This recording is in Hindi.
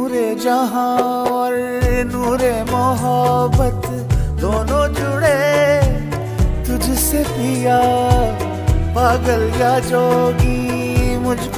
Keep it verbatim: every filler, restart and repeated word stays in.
नूरे जहां और नूरे मोहब्बत दोनों जुड़े तुझसे पिया, पागल या जोगी मुझको